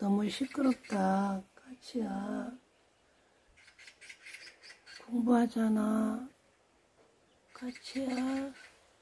너무 시끄럽다. 까치야. 공부하잖아. 까치야.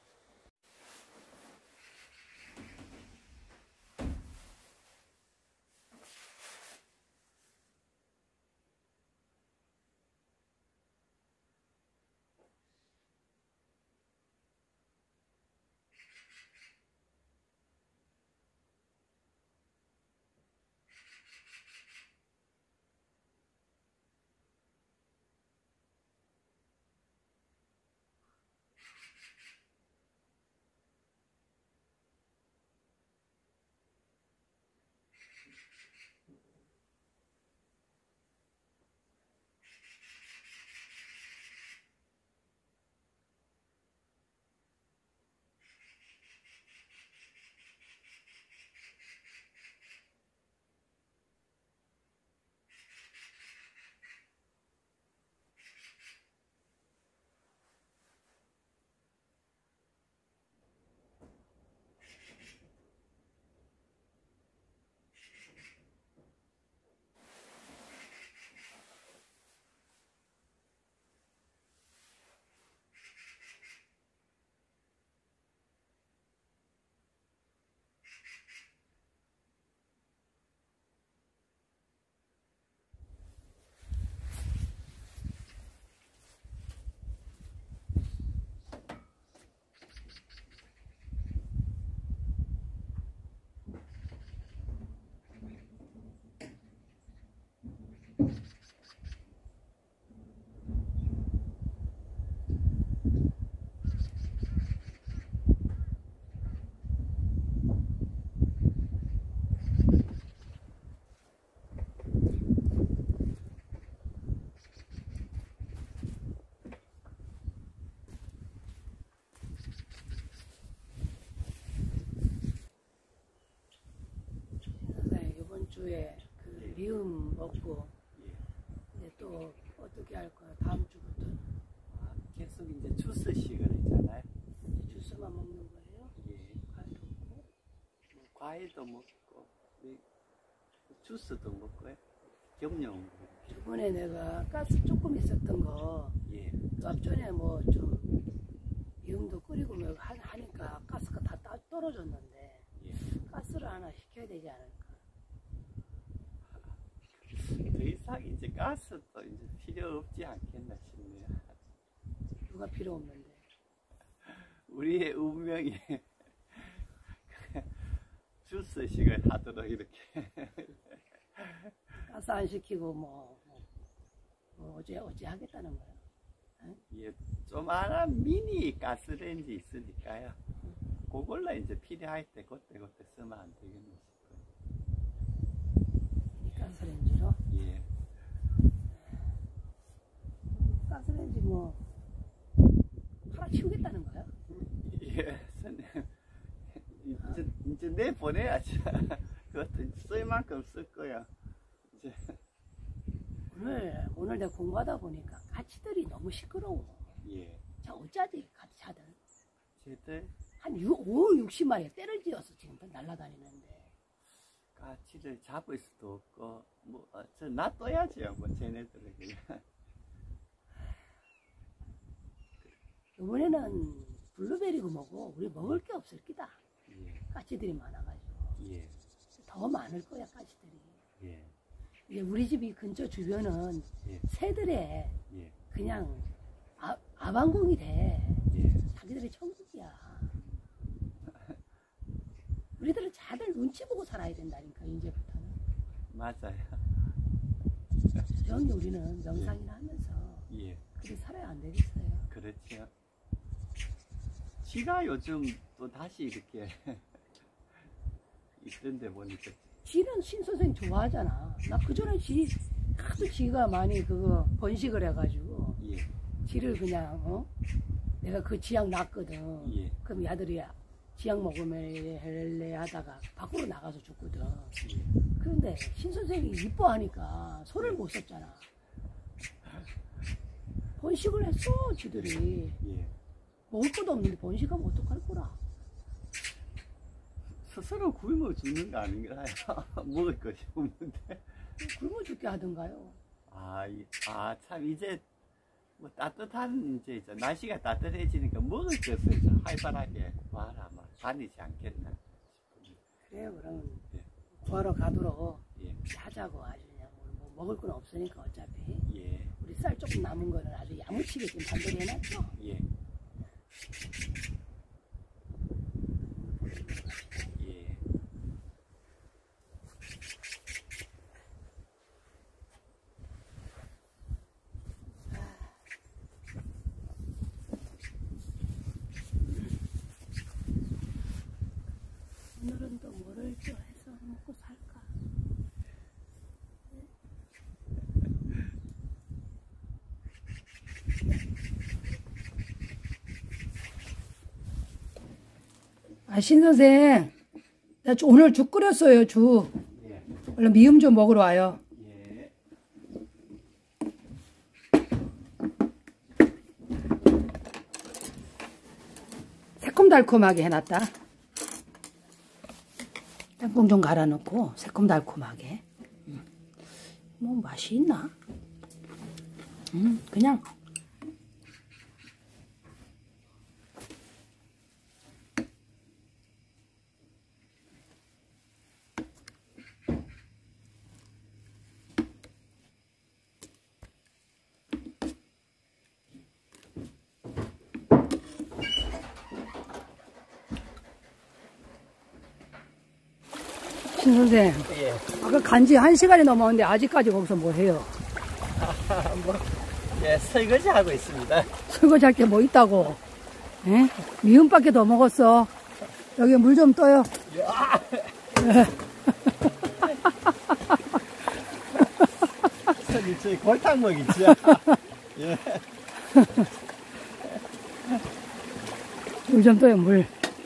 이번 주에 그 미음 먹고 이제 또 어떻게 할 거야? 다음 주부터는. 계속 이제 주스 시간이잖아요. 주스만 먹는 거예요? 예. 과일도 먹고? 과일도 먹고, 주스도 먹고요. 겸용. 저번에 내가 가스 조금 있었던 거, 예. 그 앞전에 뭐 좀 미음도 끓이고 뭐 하니까 가스가 다 떨어졌는데, 예. 가스를 하나 시켜야 되지 않을까? 더 이상 이제 가스도 이제 필요 없지 않겠나 싶네요. 누가 필요 없는데. 우리의 운명이 주스 시간 하도록 이렇게. 가스 안 시키고 어째 하겠다는 거야? 응? 예, 조만한 미니 가스레인지 있으니까요. 그걸로 이제 필요할 때 그때 쓰면 안 되겠나 싶어요. 이 가스레인지로? 예. 가스레인지 팔아치우겠다는 거야? 예, 선생님. 이제 내보내야지. 그것도 쓸 만큼 쓸 거야. 이제. 오늘 내가 공부하다 보니까 까치들이 너무 시끄러워. 예. 자, 어쩌지, 까치들. 쟤들 한 60마리 때를 지어서 지금 날아다니는데. 까치를 잡을 수도 없고, 저 놔둬야지요, 쟤네들을 그냥. 이번에는 블루베리고 뭐고, 우리 먹을 게 없을 기다. 예. 까치들이 많아가지고. 예. 더 많을 거야, 까치들이. 예. 이제 우리 집 이 근처 주변은 예. 새들의 예. 그냥 아방궁이 돼. 예. 자기들이 천국이야. 우리들은 다들 눈치 보고 살아야 된다니까, 이제부터는. 맞아요. 조용히 우리는 명상이나 하면서 예. 그렇게 살아야 안 되겠어요. 그렇죠. 지가 요즘 또 다시 이렇게 있던데 보니까. 지는 신 선생님 좋아하잖아. 나 그전에 하도 지가 많이 그거 번식을 해가지고 예. 지를 그냥 내가 그 지약 놨거든. 예. 그럼 야들이 지약 먹으면 헬레 하다가 밖으로 나가서 죽거든. 예. 그런데 신 선생님이 이뻐하니까 손을 못 썼잖아. 번식을 했어, 지들이. 예. 먹을 것도 없는데 번식하면 어떡할 거라. 스스로 굶어 죽는 거 아닌가요? 먹을 것이 없는데. 굶어 죽게 하던가요. 참 이제 뭐 따뜻한 이제 날씨가 따뜻해지니까 먹을 것을 좀 활발하게 구하라 뭐 다니지 않겠나 싶은데. 그래요. 그러면 예. 구하러 가도록 예. 하자고 아주 그냥 뭐 먹을 건 없으니까 어차피. 예. 우리 쌀 조금 남은 거는 아주 야무치게 지금 단돌이 해놨죠. 예. 예. 오늘은 또 뭐를 또 해서 먹고 살까? 신 선생, 나 오늘 죽 끓였어요, 죽. 예. 얼른 미음 좀 먹으러 와요. 예. 새콤달콤하게 해놨다. 짬뽕 좀 갈아 넣고 새콤달콤하게. 뭐 맛이 있나? 그냥 신 선생, 예. 아까 간지 1시간이 넘었는데 아직까지 거기서 뭐 해요? 예, 설거지 하고 있습니다. 설거지 할 게 뭐 있다고? 예? 미음밖에 더 먹었어. 여기 물 좀 떠요. 저기 골탕 먹이지. 예. 물 좀 떠요, 물.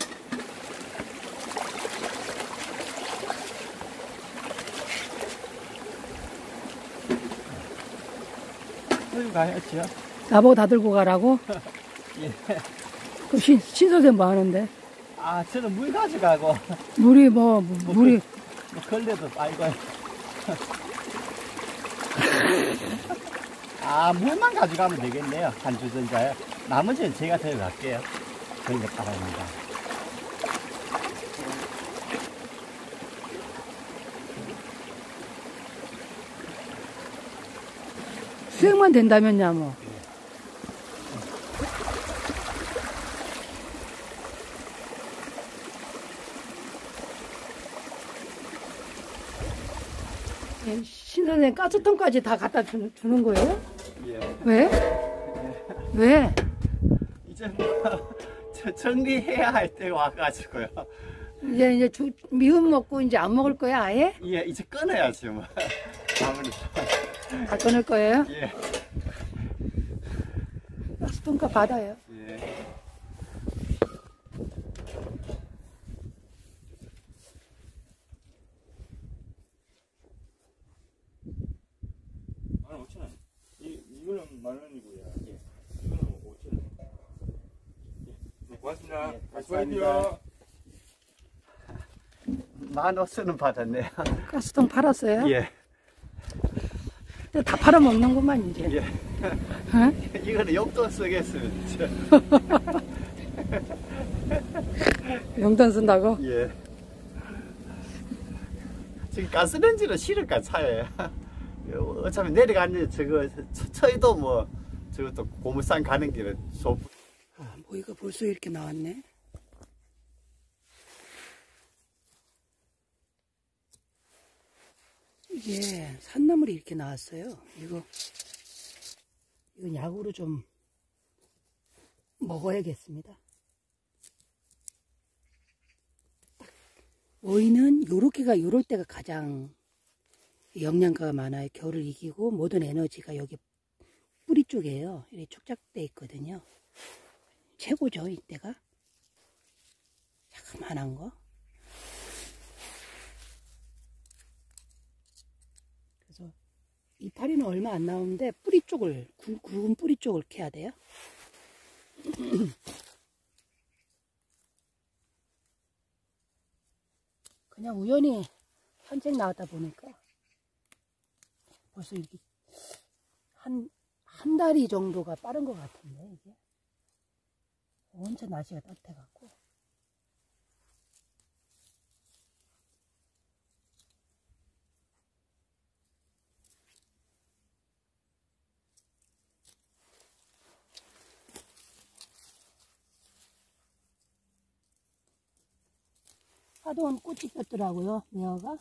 들고 가야죠. 나보고 다 들고 가라고? 예. 그럼 신 선생 뭐 하는데? 저는 물 가져가고. 물이 물이. 뭐 걸레도 빨고. 물만 가져가면 되겠네요. 한 주전자에. 나머지는 제가 데려갈게요. 그러니까 바랍니다. 수액만 된다면야 뭐. 신 선생 가스통까지 다 갖다 주는 거예요? 예. 왜? 왜? 이제 뭐, 정리해야 할 때 와가지고요. 이제 미음 먹고 이제 안 먹을 거야 아예? 예, 이제 끊어야죠, 뭐. 아무리. 다 끊을 거예요? 예. 가스통값 받아요. 예. 이거는 10,000원이고요. 예. 이거는 5,000원. 예. 네, 고맙습니다. 예, 수고하세요. 15,000원 받았네요. 가스통 팔았어요? 예. 근데 다 팔아먹는구만 이제. 예. 어? 이거는 용돈 쓰겠습니다. 용돈 쓴다고? 예. 지금 가스렌지는 실을까 차예요. 어차피 내려가는 처이도 뭐 저것도 고물산 가는 길에 뭐 이거 벌써 이렇게 나왔네. 이게 산나물이 이렇게 나왔어요. 이건 약으로 좀 먹어야겠습니다. 오이는 요럴 때가 가장 영양가가 많아요. 겨울을 이기고 모든 에너지가 여기 뿌리 쪽이에요. 이렇게 축적돼 있거든요. 최고죠, 이때가. 자그만한 거. 그래서 이파리는 얼마 안 나오는데 뿌리 쪽을, 굵은 뿌리 쪽을 캐야 돼요. 그냥 우연히 산책 나왔다 보니까 벌써 이렇게 한 다리 정도가 빠른 것 같은데, 이게. 엄청 날씨가 따뜻해갖고. 하동은 꽃이 폈더라고요, 매화가.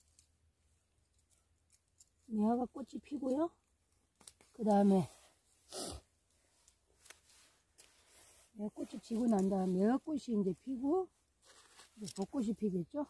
매화가 꽃이 피고요. 그 다음에 매화꽃이 지고 난 다음에 매화꽃이 이제 피고 이제 벚꽃이 피겠죠.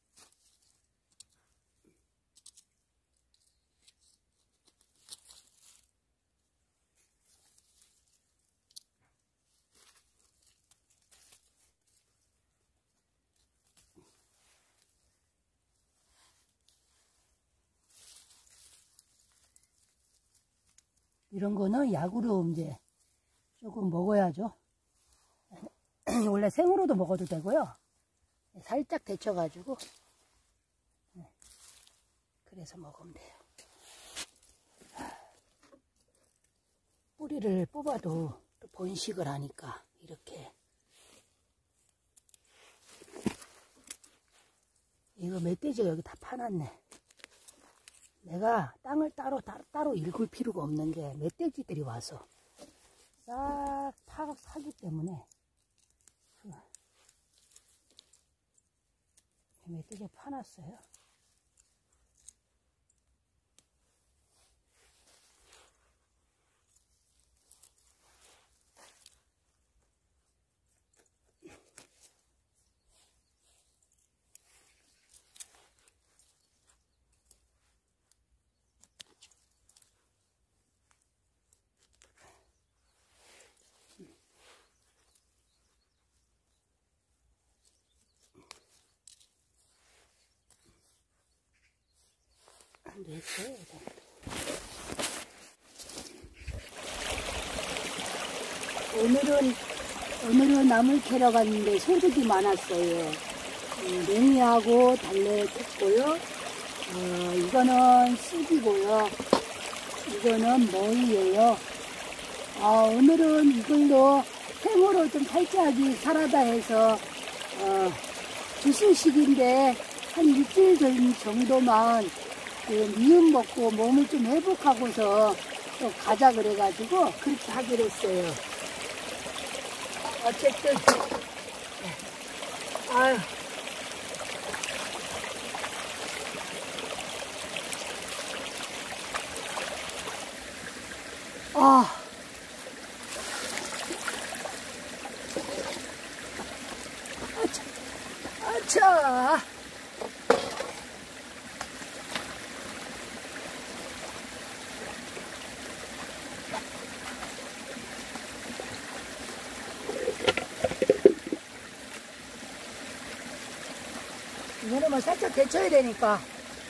이런 거는 약으로 이제 조금 먹어야죠. 원래 생으로도 먹어도 되고요. 살짝 데쳐가지고 그래서 먹으면 돼요. 뿌리를 뽑아도 또 번식을 하니까 이렇게. 이거 멧돼지가 여기 다 파놨네. 내가 땅을 따로 일굴 필요가 없는 게 멧돼지들이 와서 싹 파기 때문에 멧돼지가 파놨어요. 됐어요. 오늘은 나물 캐러 갔는데 소득이 많았어요. 냉이하고 달래 캤고요. 이거는 쑥이고요. 이거는 머위예요. 오늘은 이걸로 생으로 좀 살짝이 살아다 해서 주스식인데 한 일주일 정도만 미음 먹고 몸을 좀 회복하고서 또 가자 그래가지고 그렇게 하기로 했어요. 어쨌든 아유 아차 이거는 뭐 살짝 데쳐야 되니까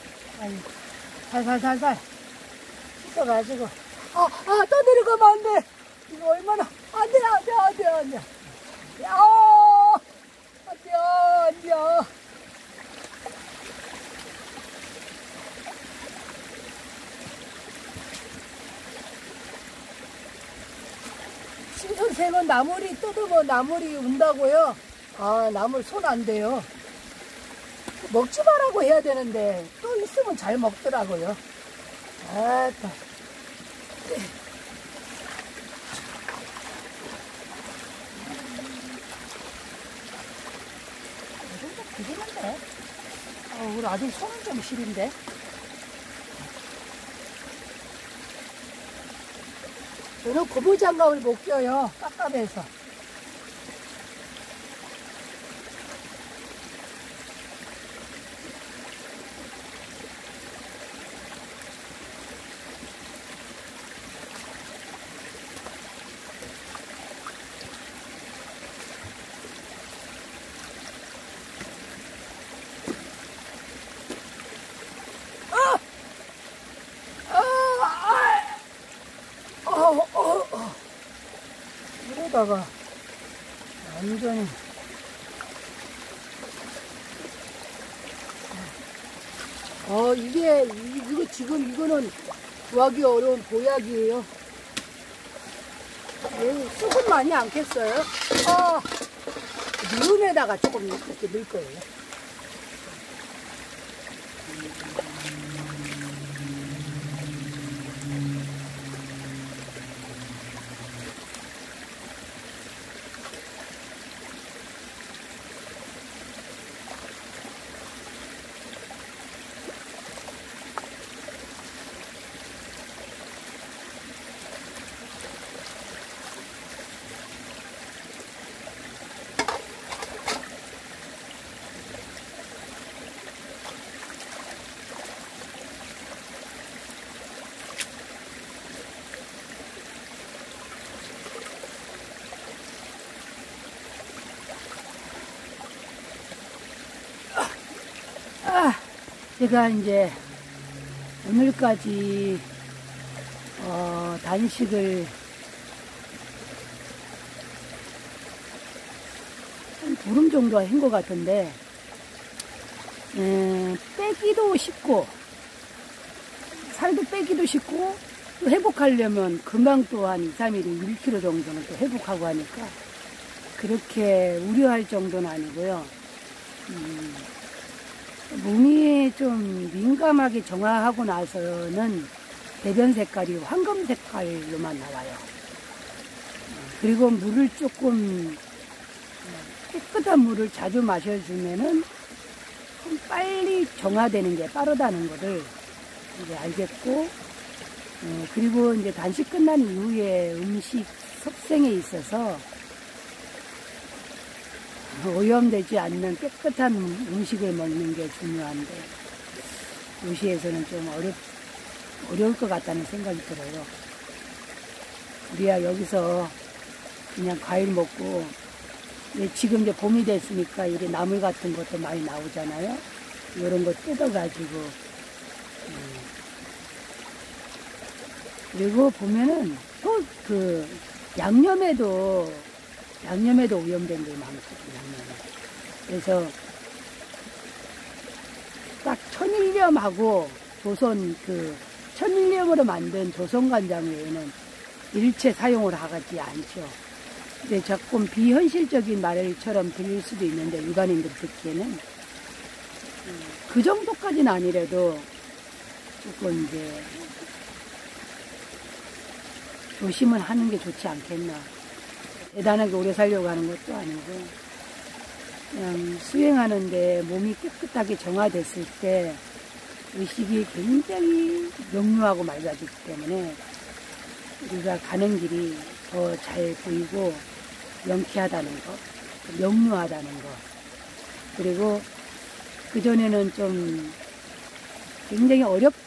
살살살살 씻어가지고 또 내려가면 안 돼. 이거 얼마나 안 돼. 안 돼. 신 선생은 나물이 뜯으면 나물이 운다고요. 나물 손 안 돼요. 먹지 말라고 해야 되는데 또 있으면 잘 먹더라고요. 아따. 이정도 되겠는데? 우리 아들 손은 좀 시린데? 저는 고무장갑을 못 껴요. 깝깝해서. 이러다가 완전히 이거 지금 이거는 구하기 어려운 보약이에요. 쑥은 많이 않겠어요? 미음에다가 조금 이렇게 넣을 거예요. 제가 이제 오늘까지 단식을 한 보름 정도 한 것 같은데 빼기도 쉽고 살도 빼기도 쉽고 또 회복하려면 금방 또 한 2, 3일에 1kg 정도는 또 회복하고 하니까 그렇게 우려할 정도는 아니고요. 몸이 좀 민감하게 정화하고 나서는 배변 색깔이 황금 색깔로만 나와요. 그리고 물을 조금 깨끗한 물을 자주 마셔주면은 좀 빨리 정화되는 게 빠르다는 것을 이제 알겠고, 그리고 이제 단식 끝난 이후에 음식 섭생에 있어서 오염되지 않는 깨끗한 음식을 먹는 게 중요한데 도시에서는 좀 어려울 것 같다는 생각이 들어요. 우리야 여기서 그냥 과일 먹고 지금 이제 봄이 됐으니까 이게 나물 같은 것도 많이 나오잖아요. 이런 거 뜯어가지고 그리고 보면은 또 그 양념에도 오염된 게 많거든요. 그래서 딱 천일염하고 천일염으로 만든 조선간장 외에는 일체 사용을 하지 않죠. 근데 조금 비현실적인 말처럼 들릴 수도 있는데 일반인들 듣기에는 그 정도까지는 아니라도 조금 이제 조심을 하는 게 좋지 않겠나. 대단하게 오래 살려고 하는 것도 아니고 그냥 수행하는데 몸이 깨끗하게 정화됐을 때 의식이 굉장히 명료하고 맑아지기 때문에 우리가 가는 길이 더 잘 보이고 명쾌하다는 것, 명료하다는 것. 그리고 그전에는 좀 굉장히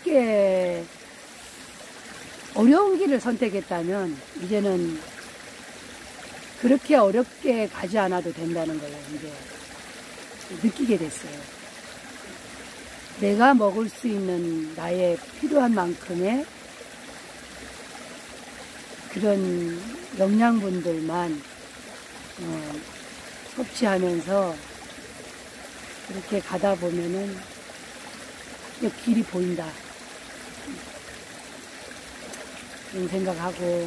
어려운 길을 선택했다면 이제는 그렇게 어렵게 가지 않아도 된다는 걸 이제 느끼게 됐어요. 내가 먹을 수 있는 나의 필요한 만큼의 그런 영양분들만 섭취하면서 그렇게 가다 보면은 길이 보인다. 이런 생각하고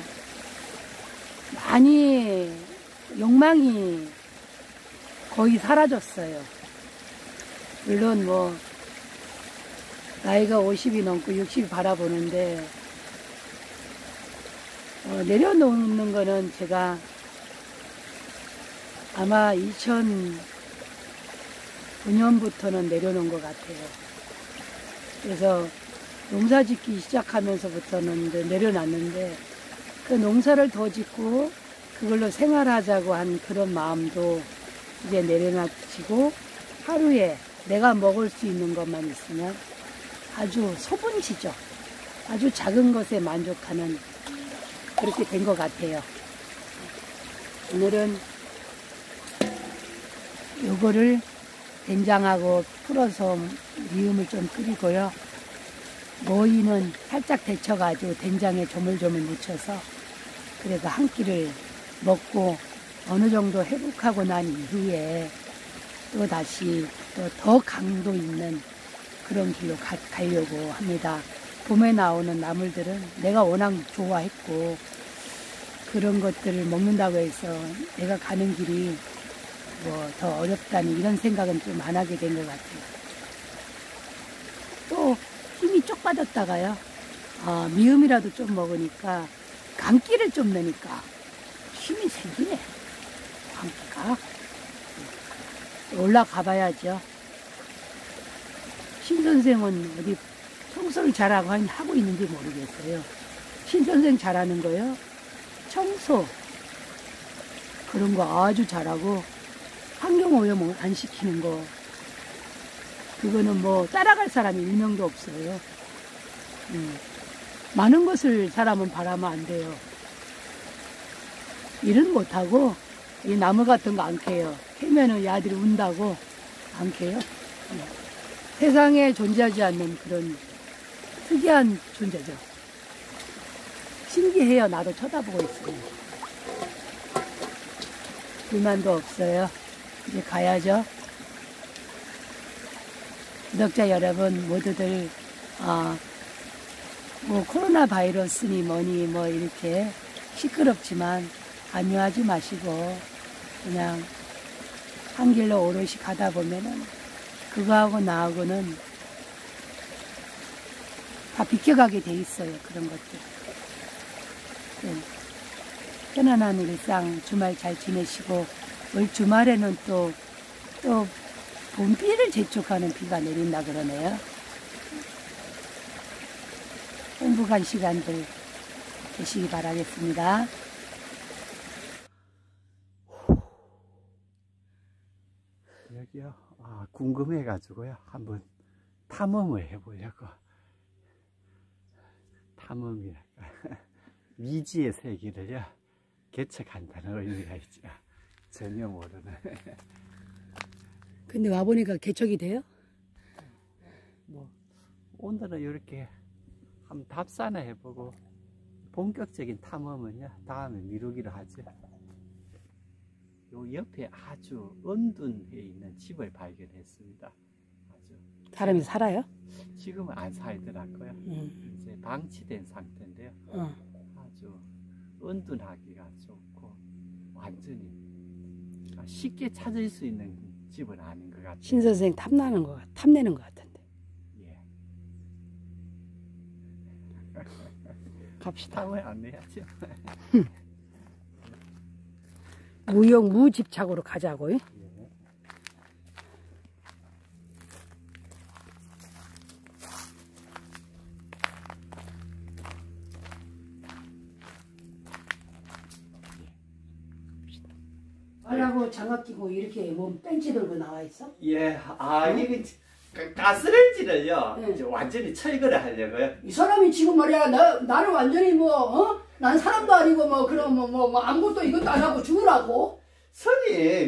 많이 욕망이 거의 사라졌어요. 물론 뭐 나이가 50이 넘고 60이 바라보는데 내려놓는 거는 제가 아마 2009년부터는 내려놓은 것 같아요. 그래서 농사 짓기 시작하면서부터는 이제 내려놨는데 그 농사를 더 짓고 그걸로 생활하자고 한 그런 마음도 이제 내려놔지고 하루에 내가 먹을 수 있는 것만 있으면 아주 소분치죠. 아주 작은 것에 만족하는 그렇게 된 것 같아요. 오늘은 요거를 된장하고 풀어서 미음을 좀 끓이고요. 모이는 살짝 데쳐가지고 된장에 조물조물 묻혀서 그래서 한 끼를 먹고 어느 정도 회복하고 난 이후에 또 다시 또 더 강도 있는 그런 길로 가려고 합니다. 봄에 나오는 나물들은 내가 워낙 좋아했고 그런 것들을 먹는다고 해서 내가 가는 길이 뭐 더 어렵다니 이런 생각은 좀 안 하게 된 것 같아요. 또 힘이 쪽 빠졌다가요. 미음이라도 좀 먹으니까 감기를 좀 넣으니까 힘이 생기네. 감기가. 올라가 봐야죠. 신 선생은 어디 청소를 잘하고 하고 있는지 모르겠어요. 신 선생 잘하는 거요. 청소 그런 거 아주 잘하고 환경오염 안 시키는 거 그거는 뭐 따라갈 사람이 일명도 없어요. 많은 것을 사람은 바라면 안 돼요. 일은 못하고 이 나무 같은 거 안 캐요. 캐면은 야들이 운다고 안 캐요. 세상에 존재하지 않는 그런 특이한 존재죠. 신기해요. 나도 쳐다보고 있어요. 불만도 없어요. 이제 가야죠. 구독자 여러분 모두들 뭐 코로나 바이러스니 뭐니 뭐 이렇게 시끄럽지만 관여하지 마시고 그냥 한 길로 오롯이 가다 보면은 그거하고 나하고는 다 비켜가게 돼 있어요. 그런 것들. 네. 편안한 일상 주말 잘 지내시고 올 주말에는 또 봄비를 재촉하는 비가 내린다 그러네요. 행복한 시간들 되시기 바라겠습니다. 여기요. 궁금해가지고요. 한번 탐험을 해보려고. 탐험이랄까. 미지의 세계를요. 개척한다는 의미가 있죠. 전혀 모르는. 근데 와보니까 개척이 돼요? 뭐 오늘은 이렇게 한번 답사나 해보고 본격적인 탐험은요 다음에 미루기로 하죠. 요 옆에 아주 언둔해 있는 집을 발견했습니다. 아주 사람이 살아요? 지금은 안 살더라고요. 이제 방치된 상태인데요. 아주 은둔하기가 좋고 완전히 쉽게 찾을 수 있는 집은 아닌 것 같아요. 신 선생 탐내는 것 같은데. 예. 갑시다. 탐을 안 해야죠. 무집착으로 가자고요. 하려고 장갑 끼고 이렇게 몸 벤치 들고 나와 있어? 예, 이게 가스레인지를요, 네. 이제 완전히 철거를 하려고요. 이 사람이 지금 말이야 나를 완전히 난 사람도 아니고 뭐 그런 뭐 아무것도 이것도 안 하고 죽으라고. 선임,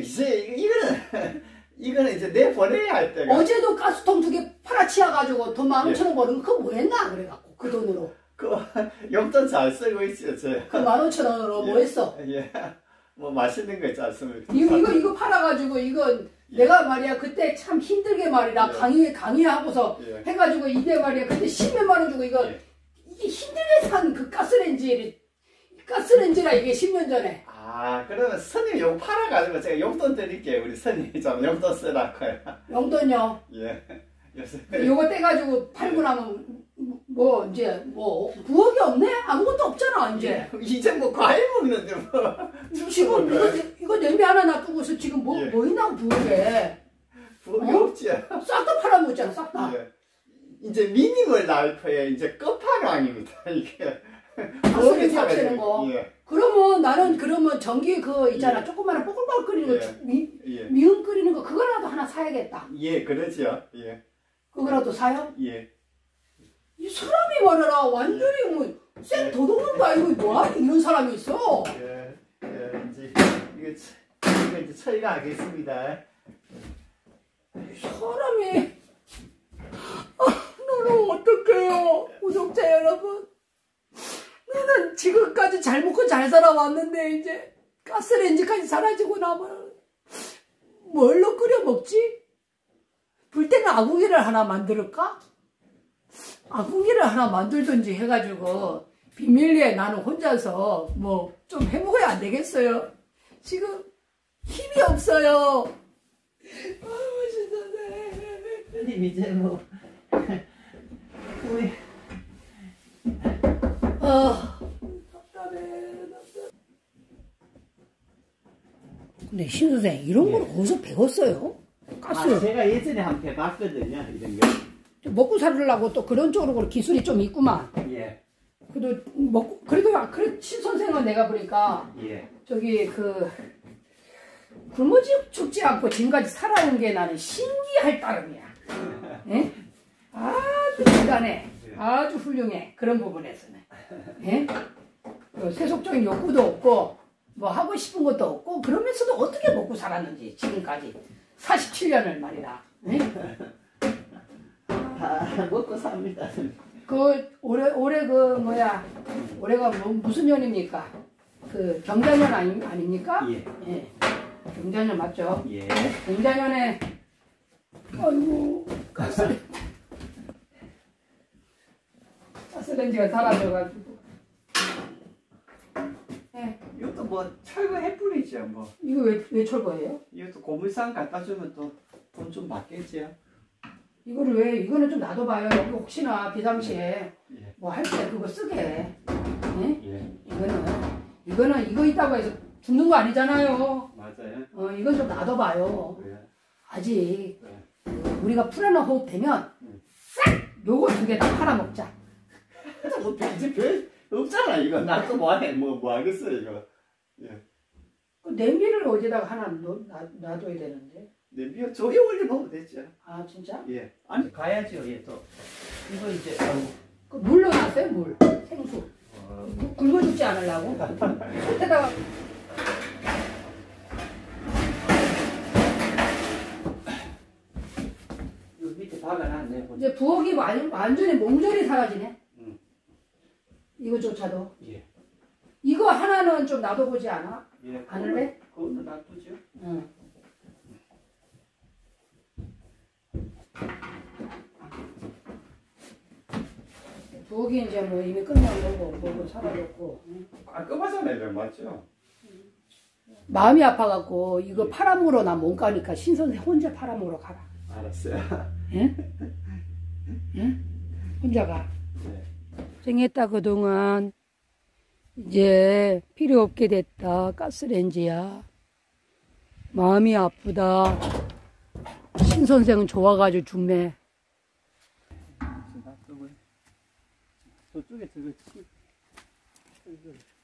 이거는 이제 내보내야 할 때가. 어제도 가스통 2개 팔아치워가지고 돈 15,000원 버는 거 그거 뭐 했나 그래갖고 그 돈으로. 그 용돈 잘 쓰고 있죠, 저. 그 15,000원으로 뭐 했어? 예, 뭐 맛있는 거 있지 않습니까? 이거 팔아가지고 이건 내가 말이야 그때 참 힘들게 말이야 강의하고서 해가지고 이게 말이야 그때 10몇만 원 주고 이게 힘들게 산 그 가스레인지라 이게 10년 전에. 그러면 선임 요거 팔아가지고 제가 용돈 드릴게요. 우리 선임이 좀 용돈 쓰라고요. 용돈요? 예. 요거 떼가지고 팔고 나면 뭐 이제 뭐 부엌이 없네? 아무것도 없잖아 이제. 이제 뭐 과일 먹는데 뭐. 지금 이거 냄비 하나 놔두고서 지금 뭐 있나 부엌에. 부엌이 없지. 싹 다 팔아먹었잖아 싹 다. 이제 미니멀 라이프의 이제 끝판왕입니다 이게. 가스레인지 없애는 거. 그러면 나는 그러면 전기 그 있잖아 조그마한 뽀글뽀글 끓이는 거 미음 끓이는 거 그거라도 하나 사야겠다. 예, 그러죠. 예. 그거라도 사요? 예. 이 사람이 말이라 완전히 뭐 쌩 도둑놈도 아니고 뭐하니 이런 사람이 있어. 이제 이거 이제 처리하겠습니다. 사람이 너는 어떡해요 구독자 여러분. 너는 지금까지 잘 먹고 잘 살아왔는데 이제 가스레인지까지 사라지고 나면 뭘로 끓여 먹지? 불 때는 아궁이를 하나 만들까? 아궁이를 하나 만들든지 해가지고 비밀리에 나는 혼자서 뭐 좀 해먹어야 안 되겠어요? 지금 힘이 없어요. 아우 신선해. 형님 이제 뭐 우리 답답해. 근데 신 선생 이런 걸 어디서 배웠어요? 가스 제가 예전에 한번 해봤거든요 이런 거. 먹고 살으려고 또 그런 쪽으로 기술이 좀 있구만. 예. 그래도 먹고 그래도 그래 신 선생은 내가 보니까 예. 저기 그 굶어 죽지 않고 지금까지 살아온 게 나는 신기할 따름이야. 예? 아주 대단해. 아주 훌륭해. 그런 부분에서는. 예? 그 세속적인 욕구도 없고 뭐 하고 싶은 것도 없고 그러면서도 어떻게 먹고 살았는지 지금까지 47년을 말이다. 예? 다 먹고 삽니다. 그 올해 그 뭐야 올해가 무슨 년입니까? 그 경자년 아닙니까? 예. 예. 경자년 맞죠? 예. 경자년에 아이고 가스렌지가 사라져가지고. 예. 이것도 뭐 철거 해뿌리죠 뭐. 이거 왜 철거해요? 이것도 고물상 갖다 주면 또 돈 좀 받겠지요. 이거를 왜 이거는 좀 놔둬봐요. 여기 혹시나 비상시에 예. 뭐 할 때 그거 쓰게. 예? 예. 이거는 이거 있다고 해서 죽는 거 아니잖아요. 맞아요. 이건 좀 놔둬봐요. 예. 아직 예. 우리가 풀하나 호흡 되면 싹 요거 두 개 다 팔아먹자. 뭐 별 없잖아 이거. 나도 뭐해 뭐 하겠어 이거. 예. 그 냄비를 어디다가 하나 놔둬야 되는데. 냄비요 저기 올려놓으면 되죠. 아 진짜? 예. 아니 가야죠. 예 또. 이거 이제 그 물 넣어놨어요 물. 생수. 굵어 죽지 않으려고. 밑에다가 요 밑에 박아놨네. 이제 부엌이 완전히 몽졸이 사라지네. 이거조차도. 예. 이거 하나는 좀 놔둬보지 않아? 예. 않을래? 그거는 놔두죠. 응. 부엌이 이제 뭐 이미 끝난 거고 뭐고 사라졌고. 깔끔하잖아요, 맞죠? 마음이 아파갖고 이거 파람으로 나 못 가니까 신선생 혼자 파람으로 가라. 알았어요. 예? 예? 혼자 가. 네. 고생했다 그동안. 이제 필요 없게 됐다. 가스렌지야. 마음이 아프다. 신선생은 좋아가지고 죽네. 저쪽에 저거